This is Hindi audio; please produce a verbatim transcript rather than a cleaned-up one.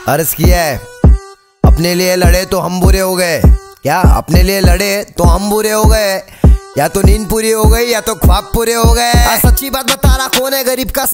अर्ज किया है, अपने लिए लड़े तो हम बुरे हो गए। क्या अपने लिए लड़े तो हम बुरे हो गए? या तो नींद पूरी हो गई या तो ख्वाब पूरे हो गए। सच्ची बात बता रहा, कौन है गरीब का